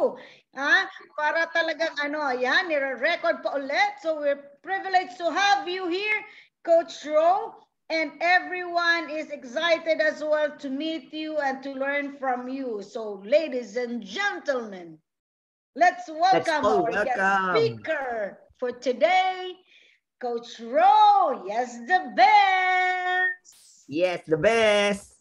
you. Para talagang yan, nire-record pa ulit. So we're privileged to have you here, Coach Ro. And everyone is excited as well to meet you and to learn from you. So ladies and gentlemen, let's welcome our guest speaker for today, Coach Ro. Yes, the best. Yes, the best.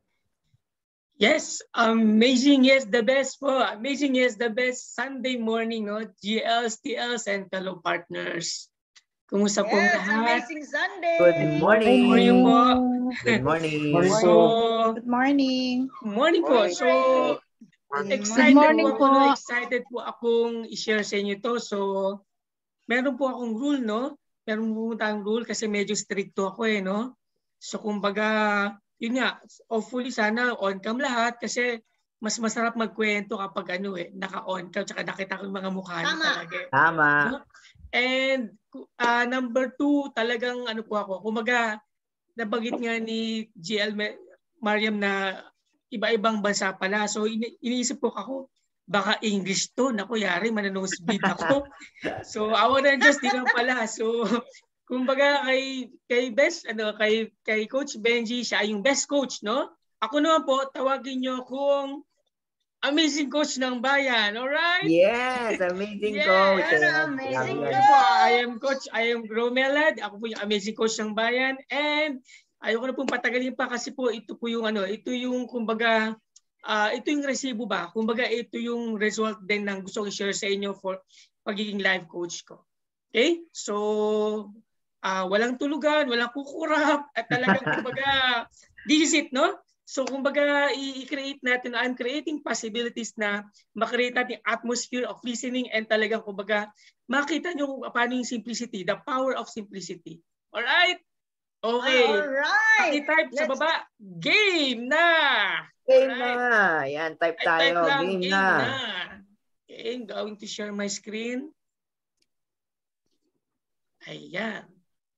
Yes, amazing. Yes, the best po. Amazing. Yes, the best Sunday morning, no? GLs, TLs, and fellow partners. Kumusta po lahat? Amazing Sunday. Good morning. How are you po? Good morning. Good morning. Morning po. So, excited po. Excited po akong i-share sa inyo to. So, meron po akong rule, no? Meron po tayong rule kasi medyo stricto ako no? So, kumbaga, yun nga, hopefully sana on cam lahat kasi mas masarap magkwento kapag naka-on cam tsaka nakita ko yung mga mukha niyo talaga. Tama. No? And number 2, talagang po ako. Kumaga, nabanggit nga ni GL Mariam na iba-ibang bansa pala. So iniisip ko ako, baka English to. Naku, yari, mananosebleed ako. So awa na Diyos, di lang pala. So kumbaga kay Coach Benji, siya yung best coach, no? Ako naman po, tawagin niyo akong amazing coach ng bayan, alright? Yes, amazing coach. Amazing coach. I am Gromelad. Ako po yung amazing coach ng bayan. And ayoko na pong patagalin pa kasi po ito po yung ito yung kumbaga, ito yung resibo ba? Kumbaga ito yung result din ng gusto ko i-share sa inyo for pagiging live coach ko. Okay? So, walang tulugan, walang kukurap, at talagang kumbaga, this is it, no? So kumbaga i-create natin, I'm creating possibilities na makreate natin atmosphere of listening and talagang kumbaga makita nyo paano yung simplicity, the power of simplicity. Alright? Okay. Alright. Paki-type sa baba, game na! Game na! Yan, type tayo. Game na. Okay, I'm going to share my screen. Ayan.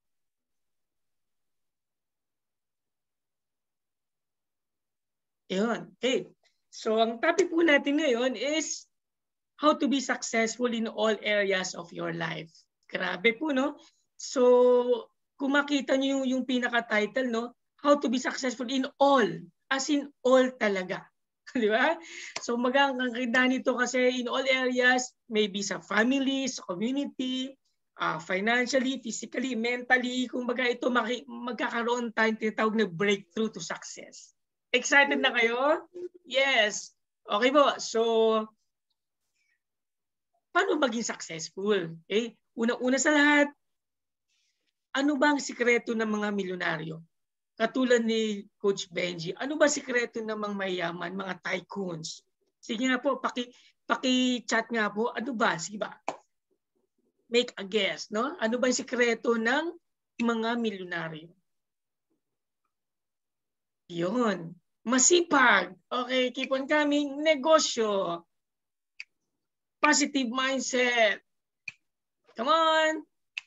Yun. Okay. So, ang topic po natin ngayon is how to be successful in all areas of your life. Grabe po, no? So, kung makita nyo yung pinaka-title, no? How to be successful in all. As in all talaga. Di ba? So, magandang nito kasi in all areas, maybe sa family, sa community, financially, physically, mentally, kung baga ito magkakaroon tayong tinatawag na breakthrough to success. Excited na kayo? Yes. Okay po. So, paano maging successful? Okay? Una-una sa lahat, ano ba ang sikreto ng mga milyonaryo? Katulad ni Coach Benji, ano ba sikreto ng mga mayaman, mga tycoons? Sige nga po, paki-chat nga po. Ano ba? Sige ba? Make a guess, no? Ano ba ang sikreto ng mga milyonaryo? Yun. Masipag. Okay, keep on coming. Negosyo. Positive mindset. Come on.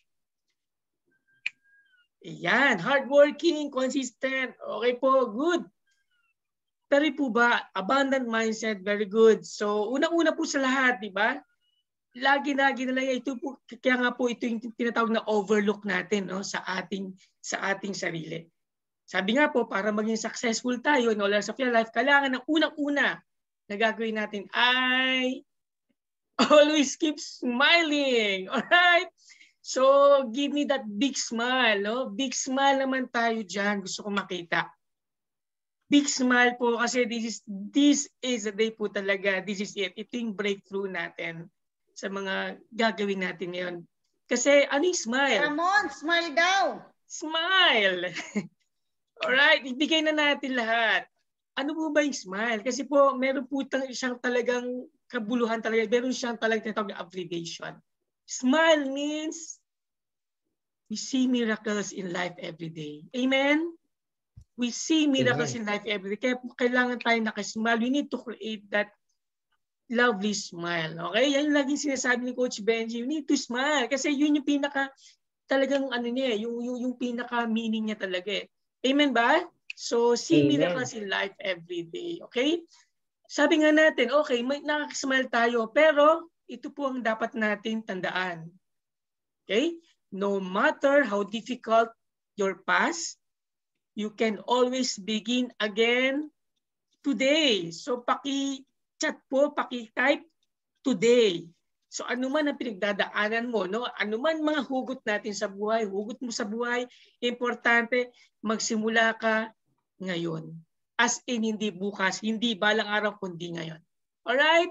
Yan. Hardworking, consistent. Okay po, good. Pero po ba, abundant mindset, very good. So, unang-una po sa lahat, di ba? Lagi-lagi na lang ito po, kaya nga po ito yung tinatawag na overlook natin, no, sa ating sarili. Sabi nga po, para maging successful tayo in all areas of your life, kailangan ng unang-una na gagawin natin ay always keep smiling. Alright? So, give me that big smile. No? Big smile naman tayo dyan. Gusto kong makita. Big smile po kasi this is the day po talaga. This is it. Ito yung breakthrough natin sa mga gagawin natin ngayon. Kasi ano yung smile? Ramon, smile daw. Smile! Alright, ibigay na natin lahat. Ano po ba yung smile? Kasi po, meron po siyang talagang kabuluhan talaga. Meron siyang talagang tinatawag na abbreviation. Smile means we see miracles in life every day. Amen? We see miracles in life every day. Kaya kailangan tayo nakasmile. We need to create that lovely smile. Okay? Yan yung laging sinasabi ni Coach Benji. You need to smile. Kasi yun yung pinaka talagang yung pinaka meaning niya talaga eh. Amen ba? So, see miracles in life every day. Okay? Sabi nga natin, okay, may nakakasmile tayo, pero ito po ang dapat natin tandaan. Okay? No matter how difficult your past, you can always begin again today. So paki-chat po, paki-type today. So ano man ang pinagdadaanan mo, no? Ano man mga hugot natin sa buhay, hugot mo sa buhay, importante magsimula ka ngayon. As in hindi bukas, hindi balang araw kundi ngayon. Alright?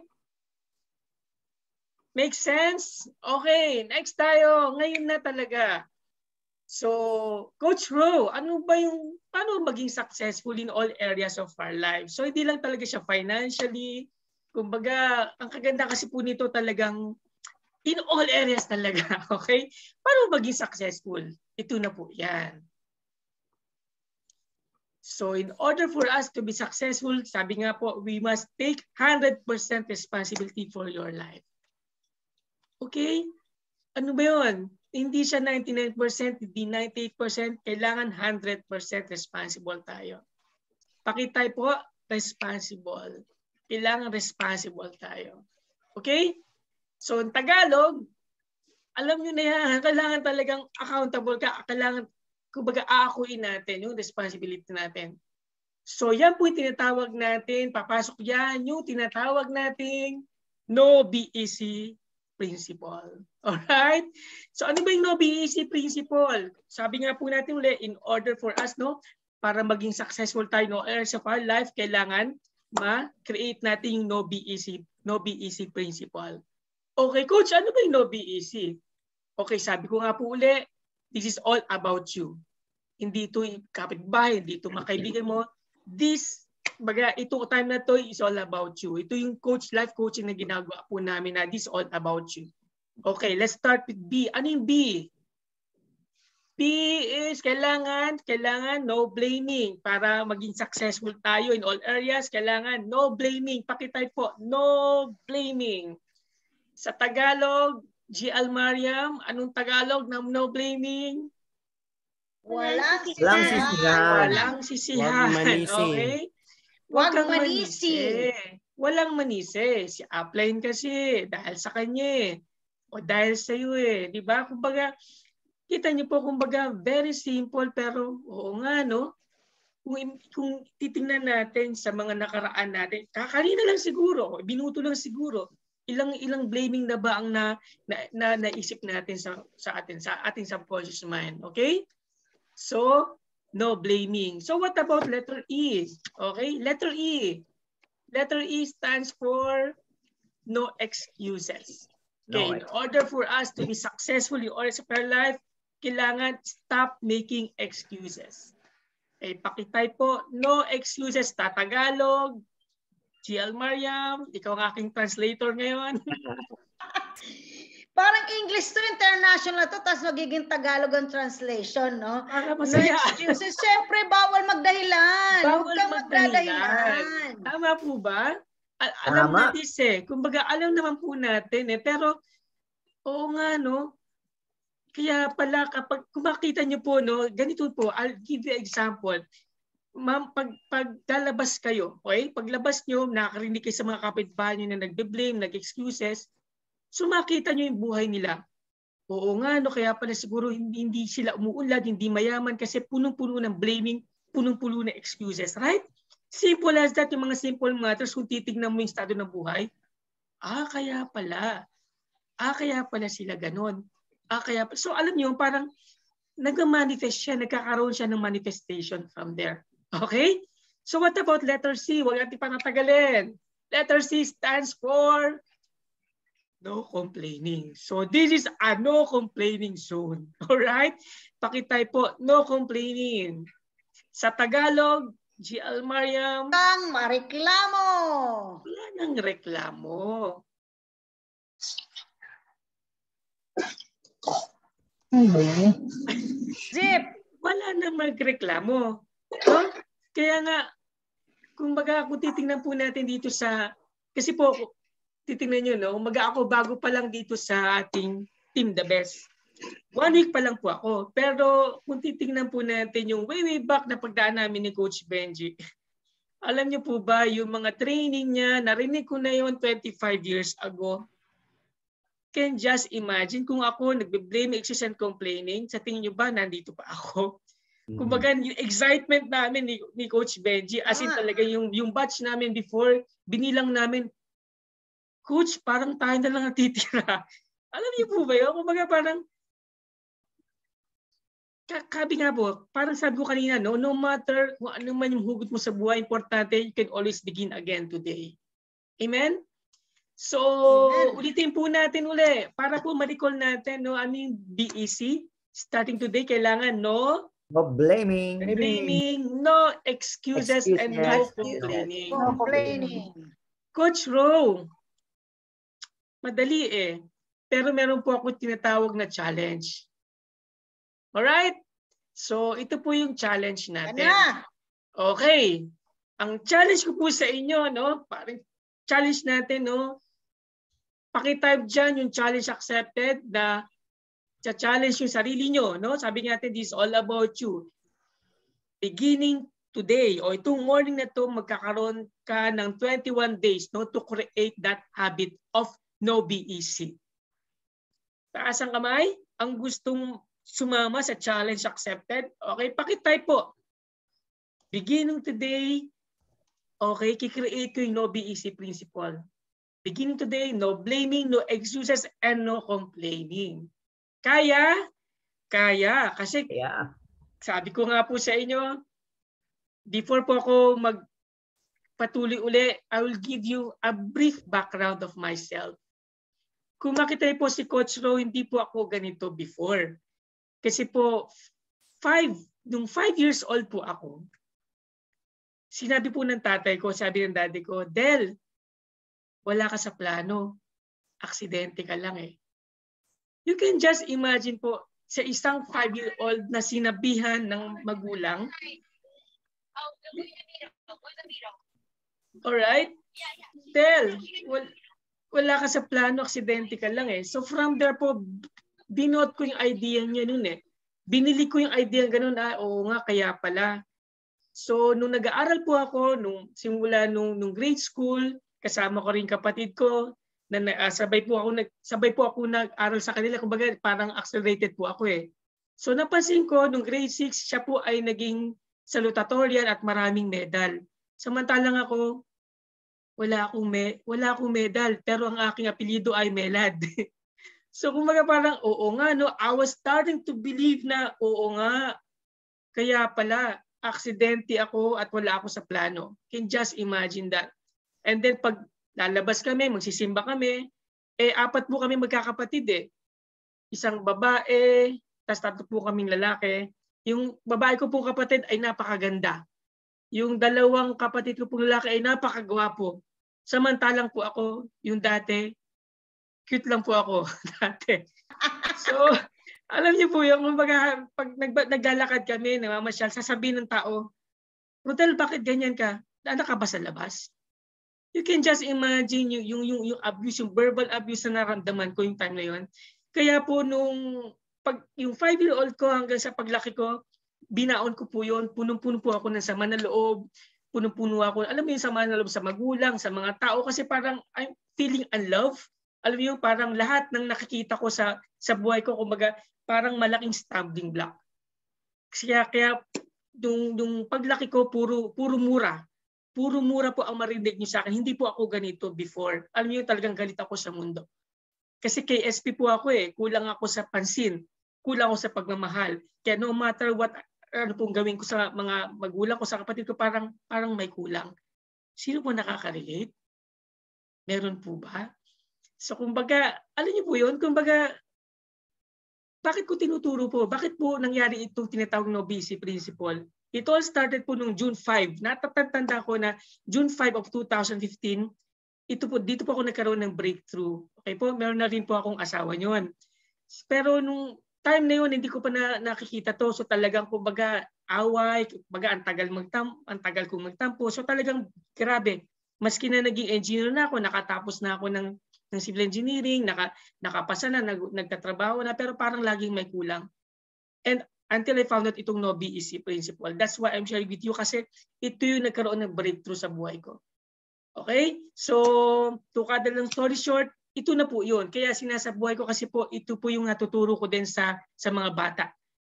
Make sense? Okay, next tayo. Ngayon na talaga. So, Coach Ro, paano maging successful in all areas of our life? So, hindi lang talaga siya financially. Kumbaga, ang kaganda kasi po nito talagang in all areas talaga. Okay? Paano maging successful? Ito na po yan. So, in order for us to be successful, sabi nga po, we must take 100% responsibility for your life. Okay? Ano ba yun? Hindi siya 99%, hindi 98%, kailangan 100% responsible tayo. Pakitay po, responsible. Kailangan responsible tayo. Okay? So, in Tagalog, alam nyo na yan, kailangan talagang accountable ka. Kailangan, kumbaga, aakuin natin yung responsibility natin. So, yan po yung tinatawag natin, papasok yan, yung tinatawag natin no BEC principle. Alright? So ano ba yung no BEC principle? Sabi nga po natin ulit, in order for us, no, para maging successful tayo no areas of our life, kailangan ma-create natin yung no BEC principle. Okay, Coach, ano ba yung no BEC? Okay, sabi ko nga po ulit, this is all about you. Hindi ito kapitbahay, hindi ito makaibigan mo. Itong time na to is all about you. Ito yung life coaching na ginagawa po namin na this is all about you. Okay, let's start with B. Ano yung B? B is kailangan no blaming. Para maging successful tayo in all areas, kailangan no blaming. Pakitype po, no blaming. Sa Tagalog, G. Almariam, anong Tagalog ng no blaming? Walang sisihan. Walang sisihan. Okay? Huwag kang manisi. Walang manisi. Si upline kasi dahil sa kanya o dahil sa iyo eh, 'di ba? Kumbaga, kita niyo po kumbaga very simple pero oo nga no. Kung titingnan natin sa mga nakaraan natin, kakanina lang siguro, binuto lang siguro, ilang blaming na ba ang naisip natin sa ating subconscious mind, okay? So, no blaming. So what about letter E? Okay, letter E. Letter E stands for no excuses. Okay, in order for us to be successful in all of our life, kailangan stop making excuses. Okay, pakitype po, no excuses, Tagalog. G. Almariam, ikaw ang aking translator ngayon. Parang English to, international to, tapos magiging Tagalog ang translation, no? Para masaya. No excuses. Siyempre, bawal magdahilan. Bawal magdadahilan. Tama po ba? Alam natin kumbaga alam naman po natin pero oo nga no. Kaya pala kapag kumakita niyo po no, ganito po, I'll give you an example. Ma'am, pag lalabas kayo, okay? Paglabas niyo, nakakarinig kayo sa mga kapitbahay niyo na nagbe-blame, nag-excuses. So makita nyo yung buhay nila. Oo nga, no, kaya pala siguro hindi sila umuunlad, hindi mayaman kasi punong-puno ng blaming, punong-puno ng excuses, right? Simple as that, yung mga simple matters, kung titignan mo yung estado ng buhay, kaya pala sila ganon. So alam nyo, parang nag-manifest siya, nagkakaroon siya ng manifestation from there. Okay? So what about letter C? Huwag natin panatagalin. Letter C stands for no complaining. So this is a no complaining zone. Alright? Pakitype po, no complaining. Sa Tagalog, G. Almariam. Kang mareklamo. Wala nang reklamo. Zip. Wala nang magreklamo. No? Kaya nga, kumbaga kung titingnan po natin dito kasi po, titingnan nyo, no? Ako bago pa lang dito sa ating Team The Best. 1 week pa lang po ako. Pero kung titingnan po natin yung way back na pagdaan namin ni Coach Benji, Alam niyo po ba, yung mga training niya, narinig ko na yun 25 years ago. Can just imagine kung ako nagbe-blame, excuse and complaining, sa tingin niyo ba nandito pa ako? Kumbaga yung excitement namin ni Coach Benji, as in talaga yung batch namin before, binilang namin, Coach, parang tayo na lang natitira. Alam niyo po ba yun? Kumbaga parang, sabi nga po, parang sabi ko kanina, no matter kung ano man yung hugot mo sa buhay, importante, you can always begin again today. Amen? So, ulitin po natin para po ma-recall natin, no, ano yung BEC. Starting today, kailangan no blaming, no excuses, and no complaining. Coach Ro, madali pero meron po ako tinatawag na challenge. Alright? So, ito po yung challenge natin. Okay. Ang challenge ko po sa inyo, no, parang challenge natin, no, pakitype dyan yung challenge accepted na challenge yung sarili nyo. No? Sabi natin, this is all about you. Beginning today, o itong morning na to, magkakaroon ka ng 21 days, no, to create that habit of no BEC. Taas ang kamay, ang gustong sumama sa challenge accepted. Okay, pakitype po. Beginning today, okay, kikreate ko yung no BEC principle. Beginning today, no blaming, no excuses, and no complaining. Kaya. Kasi sabi ko nga po sa inyo, before po ako magpatuloy uli, I will give you a brief background of myself. Kung makita niyo po si Coach Ro, hindi po ako ganito before. Kasi po, nung 5 years old po ako, sinabi po ng tatay ko, sabi ng daddy ko, Del, wala ka sa plano. Aksidente ka lang . You can just imagine po sa isang 5-year-old na sinabihan ng magulang. Alright? Del, wala ka sa plano, aksidente ka lang . So from there po, binuot ko yung idea niya nun . Binili ko yung idea ganun, oo nga, kaya pala. So nung nag-aaral po ako, simula nung grade school, kasama ko rin kapatid ko, na sabay po ako nag-aral sa kanila, kumbaga parang accelerated po ako . So napansin ko nung grade 6 siya po ay naging salutatorian at maraming medal. Samantalang ako wala akong medal pero ang aking apelyido ay Melad. So kumbaga parang oo nga no, I was starting to believe na oo nga kaya pala aksidente ako at wala ako sa plano. Can just imagine that. And then pag lalabas kami, magsisimba kami, 4 po kami magkakapatid . Isang babae, tapos 3 po kaming lalaki. Yung babae ko pong kapatid ay napakaganda. Yung 2 kapatid ko pong lalaki ay napakagwapo. Samantalang po ako, yung dati, cute lang po ako dati. So, alam niyo po yung pag naglalakad kami, namamasyal, sasabihin ng tao, Rodel, bakit ganyan ka? Anak ka ba sa labas? You can just imagine yung abuse, yung verbal abuse na naramdaman ko yung time na yun. Kaya po yung 5-year-old ko hanggang sa paglaki ko, binaon ko po yun. Punong-puno po ako ng sama ng loob. Punong-puno ako. Alam mo yung sama ng loob sa magulang, sa mga tao. Kasi parang I'm feeling unloved. Alam mo yung parang lahat ng nakikita ko sa buhay ko, kumbaga parang malaking stumbling block. Kaya nung paglaki ko, puro mura. Puro mura po ang marinig niyo sa akin. Hindi po ako ganito before. Alam niyo, talagang galit ako sa mundo. Kasi KSP po ako kulang ako sa pansin. Kulang ako sa pagmamahal. Kaya no matter what, ano pong gawin ko sa mga magulang ko, sa kapatid ko, parang may kulang. Sino po nakaka-relate? Meron po ba? So kumbaga, alam niyo po yun, kumbaga, bakit ko tinuturo po? Bakit po nangyari itong tinatawag no BEC principle? It all started po nung June 5. Natatanda ko na June 5 of 2015, dito po ako nagkaroon ng breakthrough. Okay po, meron na rin po akong asawa nyon. Pero nung time na yun, hindi ko pa nakikita to. So talagang kumbaga away, kumbaga ang tagal kong magtampo. So talagang grabe. Maski na naging engineer na ako, nakatapos na ako ng civil engineering, nakapasa na, nagtatrabaho na, pero parang laging may kulang. And until I found out itong no BEC principle. That's why I'm sharing with you kasi ito yung nagkaroon ng breakthrough sa buhay ko. Okay? So, to cut the long story short, ito na po yun. Kaya sinasabuhay ko kasi po, ito po yung natuturo ko din sa mga bata.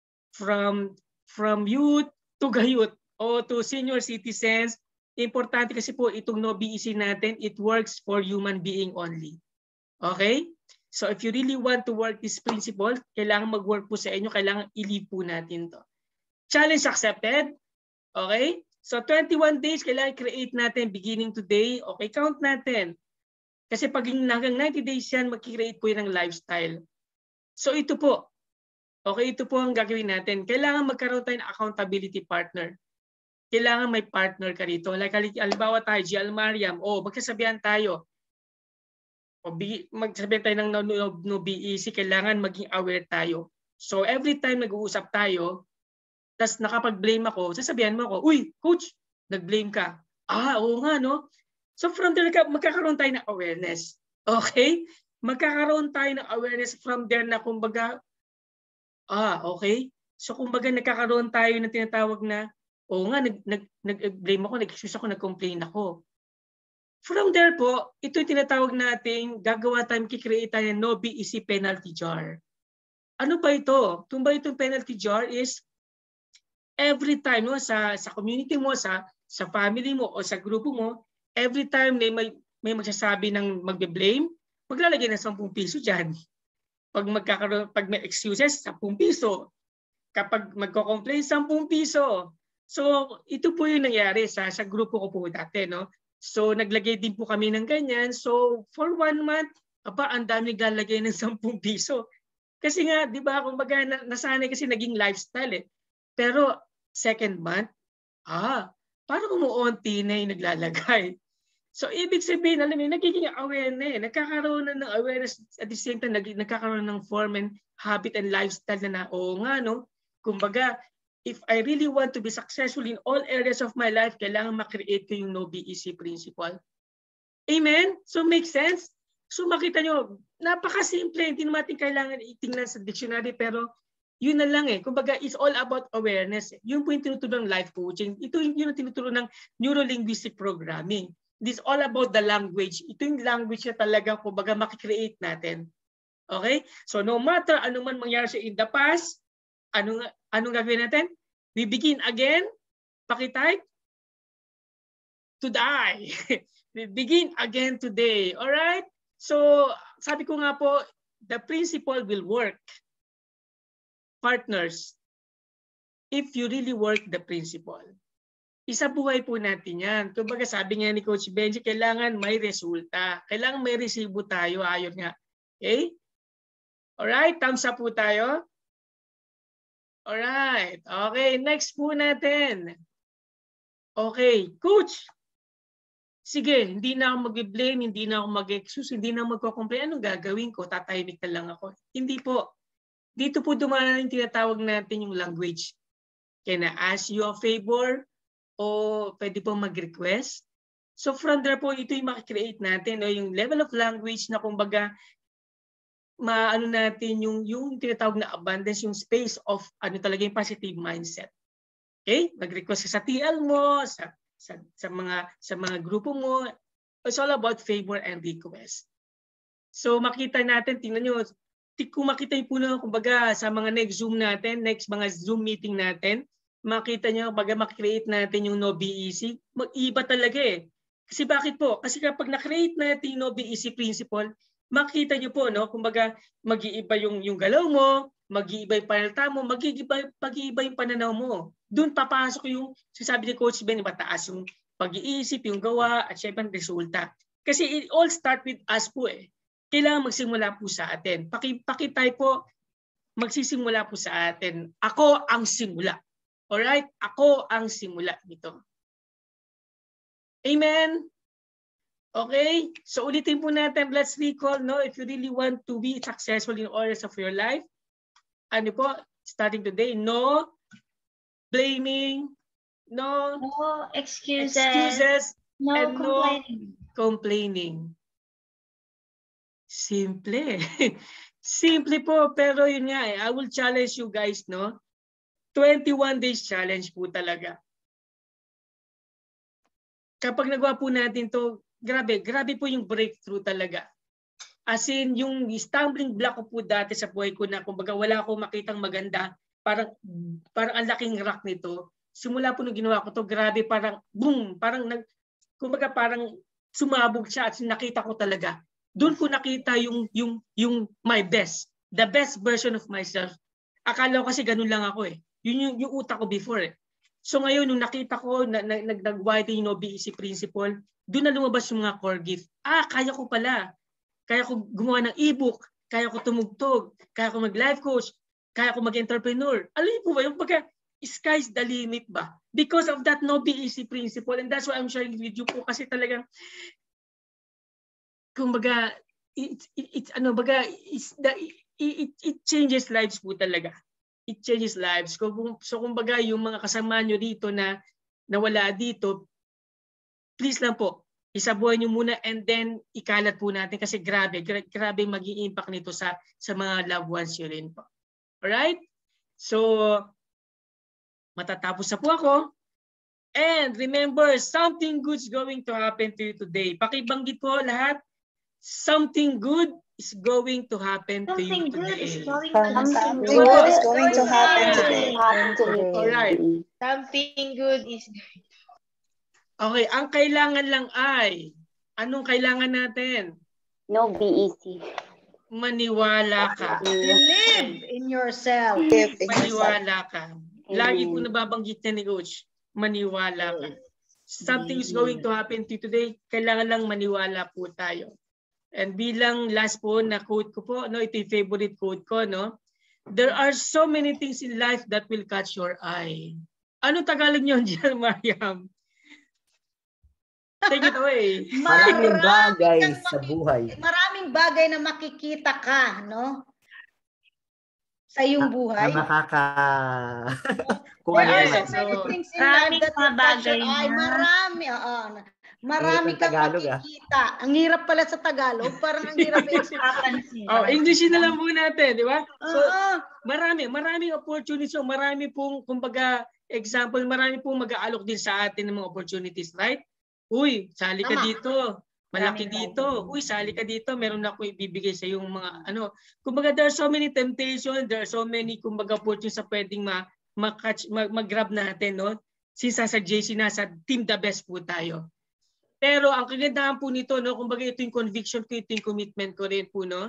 From youth to gayut o to senior citizens. Importante kasi po itong no BEC natin, it works for human being only. Okay? So if you really want to work this principle, kailangan mag-work po sa inyo, kailangan i-live po natin to. Challenge accepted. Okay? So 21 days, kailangan create natin beginning today. Okay, count natin. Kasi pag hanggang 90 days yan, mag-create po yun ng lifestyle. So ito po. Okay, ito po ang gagawin natin. Kailangan magkaroon tayo ng accountability partner. Kailangan may partner ka rito. Like halimbawa tayo, Gial Mariam, magkasabihan tayo. Magsabihin tayo ng no BEC, kailangan maging aware tayo. So every time nag-uusap tayo, tas nakapag-blame ako, sasabihan mo ako, uy, coach, nag-blame ka. Oo nga, no? So from there, magkakaroon tayo ng awareness. Okay? Magkakaroon tayo ng awareness from there na kumbaga, okay. So kumbaga nagkakaroon tayo ng tinatawag na, nag-blame ako, nag-excuse ako, nag-complain ako. From there po, ito yung tinatawag nating gagawa tayo, kikreate tayo ng no BEC penalty jar. Ano ba ito? Itong penalty jar is every time sa community mo, sa family mo o sa grupo mo, every time may magsasabi ng magbe-blame, maglalagay ng 10 piso diyan. Pag may excuses, 10 piso. Kapag magko-complain, 10 piso. So, ito po yung nangyari sa grupo ko po dati, no? So, naglagay din po kami ng ganyan. So, for 1 month, ang dami naglalagay ng 10 piso. Kasi nga, di ba, kumbaga nasanay kasi naging lifestyle eh. Pero, second month, parang umuunti na yung naglalagay. So, ibig sabihin, alam mo, nagiging aware na eh. Nagkakaroon na ng awareness at the same time, nagkakaroon ng form and habit and lifestyle na nga, no? Kumbaga, if I really want to be successful in all areas of my life, kailangan makreate ko yung no BEC principle. Amen? So, make sense? So, makita nyo, napakasimple. Hindi naman natin kailangan itingnan sa dictionary, pero yun na lang eh. Kumbaga, it's all about awareness. Yun po yung tinuturo ng life coaching. Ito yung tinuturo ng neuro-linguistic programming. This is all about the language. Ito yung language na talaga, kumbaga, makikreate natin. Okay? So, no matter ano man mangyari sa in the past, anong gagawin natin? We begin again. Pakitype. To die. We begin again today. Alright? So, sabi ko nga po, the principle will work. Partners, if you really work the principle, isabuhay po natin yan. Kumbaga sabi nga ni Coach Benji, kailangan may resulta. Kailangan may resibo tayo. Ayun nga. Okay? Alright, thumbs up po tayo. Alright. Okay, next po natin. Okay, Coach. Sige, hindi na ako mag-blame, hindi na ako mag-excuse, hindi na ako magko-complain. Anong gagawin ko? Tatahimik na lang ako. Hindi po. Dito po dumaan yung tinatawag natin yung language. Can I ask you a favor? O pwede po mag-request? So from there po, ito yung makikreate natin. No? Yung level of language na kumbaga, maano natin yung tinatawag na abundance, yung space of talaga yung positive mindset. Okay? Mag-request ka sa TL mo, sa mga grupo mo. It's all about favor and request. So makita natin, tingnan nyo, kung makita po na kumbaga sa mga next Zoom natin, next mga Zoom meeting natin, makita nyo, baga makikreate natin yung no BEC, mag-iba talaga eh. Kasi bakit po? Kasi kapag na-create natin yung no BEC principle, makita nyo po, no? Kumbaga mag-iiba yung galaw mo, mag-iiba yung panalita mo, mag-iiba yung pananaw mo. Doon papasok yung sasabi ni Coach Ben, mataas yung pag-iisip, yung gawa, at syempre resulta. Kasi it all start with us po eh. Kailangan magsimula po sa atin. Pakitay po, magsisimula po sa atin. Ako ang simula. Alright? Ako ang simula nito. Amen? Okay? So ulitin po natin. Let's recall, no? If you really want to be successful in all areas of your life, ano po? Starting today, no blaming, no excuses no and complaining. no complaining. Simple. Simple po, pero yun nga eh. I will challenge you guys, no? 21 days challenge po talaga. Kapag nagawa po natin to, grabe po yung breakthrough talaga. As in, yung stumbling block ko po dati sa buhay ko na kumbaga wala akong makitang maganda, parang ang laking rock nito. Simula po nung ginawa ko to, grabe parang boom, kumbaga parang sumabog siya at nakita ko talaga. Doon ko nakita yung my best, the best version of myself. Akala ko kasi ganun lang ako eh. Yun yung utak ko before eh. So ngayon, nung nakita ko, nag-widen yung BEC principle, doon na lumabas yung mga core gift. Kaya ko pala. Kaya ko gumawa ng e-book. Kaya ko tumugtog. Kaya ko mag-life coach. Kaya ko mag-entrepreneur. Alam po ba yung pagka sky's the limit ba? Because of that BEC principle. And that's why I'm sharing with you po kasi talagang kumbaga it changes lives po talaga. It changes lives. So kumbaga yung mga kasama nyo dito na nawala dito, please lang po, isabuhay nyo muna and then ikalat po natin kasi grabe maging impact nito sa mga loved ones nyo rin po. Alright? So, matatapos na po ako. And remember, something good's going to happen to you today. Pakibanggit po lahat, something good is going to happen to you today. Something good is going to happen today. Alright. Something good is... Okay, ang kailangan lang ay, anong kailangan natin? No BEC. Maniwala ka. Believe in yourself. Maniwala ka. Lagi ko nababanggit na ni Coach, maniwala ka. Something is going to happen to you today, kailangan lang maniwala po tayo. And bilang last po na quote ko po, no, ito yung favorite quote ko, no? There are so many things in life that will catch your eye. Ano Tagalog niyo diyan, Mariam? Take it away. Maraming bagay sa buhay. Maraming bagay na makikita ka, no? Sa iyong buhay. Na makaka... There are so many things in life that will catch your eye. Marami. Marami kang makikita. Ang hirap pala sa Tagalog. Parang ang hirap i-explain. Englishin na lang po natin, di ba? So, maraming opportunities. So, marami pong, kumbaga, example, marami pong mag-aalok din sa atin ng mga opportunities, right? Uy, sali ka dito. Malaki dito. Uy, sali ka dito. Meron ako ibibigay sa yung mga, kumbaga, there are so many temptations. There are so many, kumbaga, opportunities sa pwedeng mag-grab natin, no? Since sa JC, nasa team the best po tayo. Pero ang kagandahan po nito, no, kumbaga ito yung conviction ko, ito yung commitment ko rin po, no?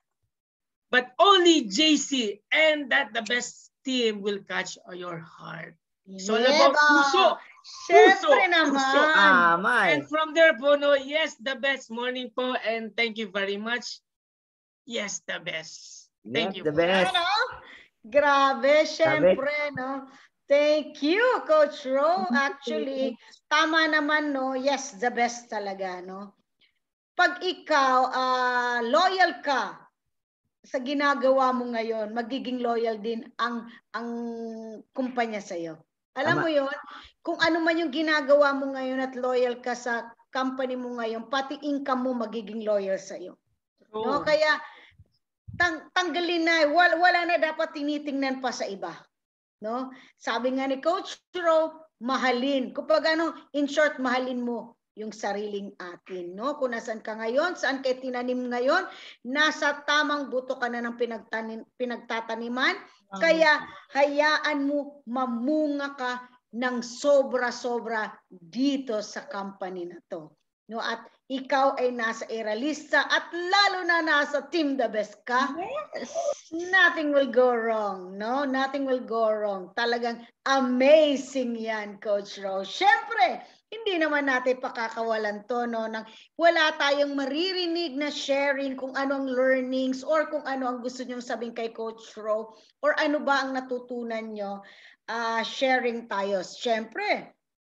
But only JC and that the best team will catch your heart. So about puso. Siyempre naman. And from there po, no, yes, the best morning po and thank you very much. Yes, the best. Thank you. The best. Grabe, siyempre, no? Thank you, Coach Ro. Actually, tama naman, no? Yes, the best talaga, no? Pag ikaw, loyal ka sa ginagawa mo ngayon, magiging loyal din ang kumpanya sa'yo. Alam mo yon, kung ano man yung ginagawa mo ngayon at loyal ka sa company mo ngayon, pati income mo magiging loyal sa'yo. No? Kaya, tanggalin na, wala na dapat tinitingnan pa sa iba. No? Sabi nga ni Coach Ro, mahalin. Kapag in short, mahalin mo yung sariling atin. No? Kung nasan ka ngayon, saan kayo tinanim ngayon, nasa tamang buto ka na ng pinagtataniman. Kaya hayaan mo mamunga ka ng sobra-sobra dito sa company na to. No? At ikaw ay nasa Eralista at lalo na nasa Team The Best ka, yes. Nothing will go wrong. No? Nothing will go wrong. Talagang amazing yan, Coach Rose. Siyempre, hindi naman natin pakakawalan to, no? Nang wala tayong maririnig na sharing kung anong learnings or kung ano ang gusto nyong sabihin kay Coach Rose or ano ba ang natutunan nyo, sharing tayo. Siyempre,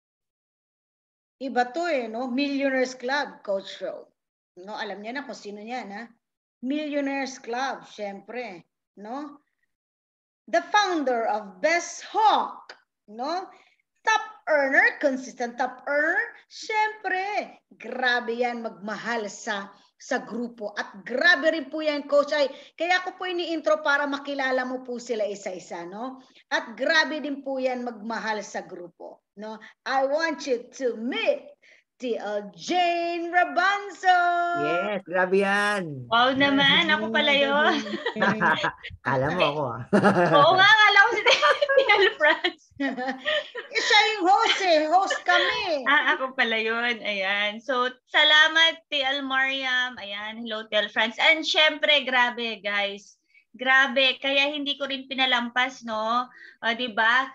iba to no? Millionaires Club, Coach Ro. No, alam niya na kung sino yan, ha? Millionaires Club, syempre, no? The founder of Best Hawk, no? Top earner, consistent top earner, syempre, grabe yan magmahal sa sa grupo. At grabe rin po yan, Coach. Kaya ko po ini-intro para makilala mo po sila isa-isa, no? At grabe din po yan magmahal sa grupo, no? I want you to meet TL Jane Rabanzo. Yes, grabe yan. Wow naman, ako pala yun. Kala mo ako ah. Oo nga, akala ko si TL France. Siya yung host host kami. Ako pala yun, ayan. So, salamat TL Mariam, ayan, hello TL France. And syempre, grabe guys. Grabe, kaya hindi ko rin pinalampas, no? 'Di ba?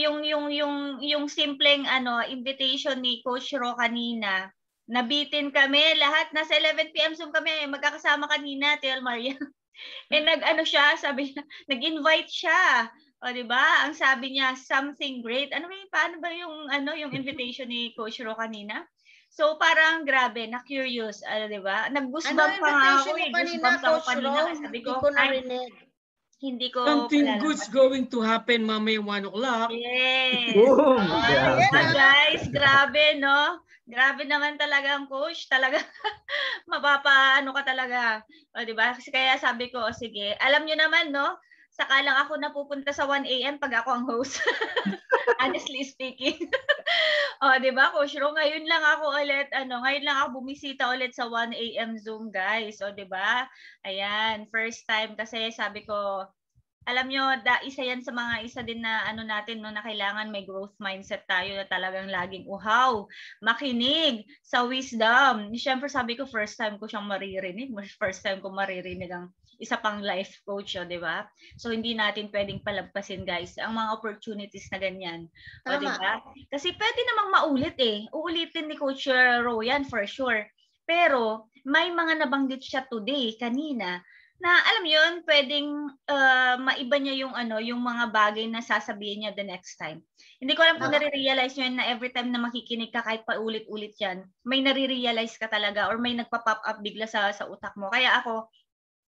Yung simpleng invitation ni Coach Ro kanina. Nabitin kami lahat, nasa 11 PM Zoom kami, magkakasama kanina, TL Maria. And siya, sabi niya, nag-invite siya. 'Di ba? Ang sabi niya, something great. Paano ba yung invitation ni Coach Ro kanina? So parang grabe, na-curious, 'di ba? Nag-goosebump pa nga ako eh. Goosebump ako kanina. Sabi ko, hindi ko Something good's going to happen mamaya 1 o'clock. Yes. Boom! Guys, grabe, no? Grabe naman talaga ang coach. Talaga, mapapaano ka talaga. O, diba? Kasi kaya sabi ko, sige, alam nyo naman, no? Saka lang ako napupunta sa 1 AM pag ako ang host. Honestly speaking. O, diba, Coach Ro? Ngayon lang ako bumisita ulit sa 1 AM Zoom, guys. O, diba? Ayan, first time kasi sabi ko, alam nyo, isa din na natin, no, na kailangan may growth mindset tayo na talagang laging uhaw, makinig sa wisdom. Siyempre sabi ko, first time ko siyang maririnig. First time ko maririnig ang isa pang life coach, di ba? So hindi natin pwedeng palagpasin, guys, ang mga opportunities na ganyan. O, di ba? Kasi pwede namang maulit eh. Uulitin ni Coach Ro yan for sure. Pero may mga nabanggit siya today, kanina, na alam yun, pwedeng maiba niya yung mga bagay na sasabihin niya the next time. Hindi ko alam kung nare-realize nyo yun na every time na makikinig ka kahit paulit-ulit yan, may nare-realize ka talaga or may nagpa-pop up bigla sa utak mo. Kaya ako,